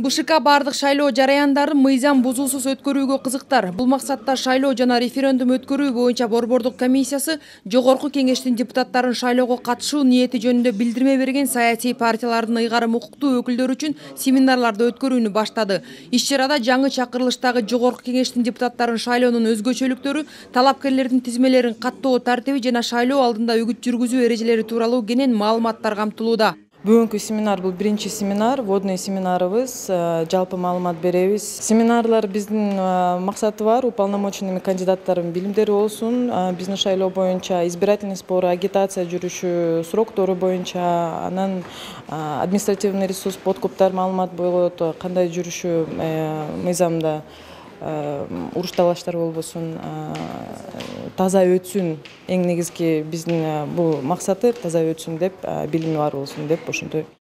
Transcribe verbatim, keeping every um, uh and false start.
БШК бардык шайлоо жараяндарын мыйзам бузуусуз өткөрүүгө кызыктар. Бул максатта шайлоо жана референдум өткөрүү боюнча Борбордук комиссиясы Жогорку Кеңештин депутаттарын шайлоого катышуу ниети жөнүндө билдирме берген саясий партиялардын ыйгарым укуктуу өкүлдөрү үчүн семинарларды өткөрүүнү баштады. Иш чарада жаңы чакырылыштагы Жогорку Кеңештин депутаттарын шайлоонун өзгөчөлүктөрү, талапкерлердин тизмелерин каттоо тартиби жана шайлоо алдында үгүт жүргүзүү эрежелери тууралуу кенен маалыматтар камтылууда. Бүгүнкү семинар бул биринчи семинар, водный семинарыбыз, жалпы маалымат беребиз. Семинарлар биздин максаты бар, уполномоченными кандидаттардын билимдери болсун, биздин шайлоо боюнча избирательный спор, агитация жүрүшү, сроктору боюнча, анан административный ресурс, подкуптар маалымат болот, кандай жүрүшү мыйзамда, уруш талаштар болбосун, таза өтсүн. Эң негизги биздин бул максаты таза өтсүн деп, билими бар болсун деп ошентип.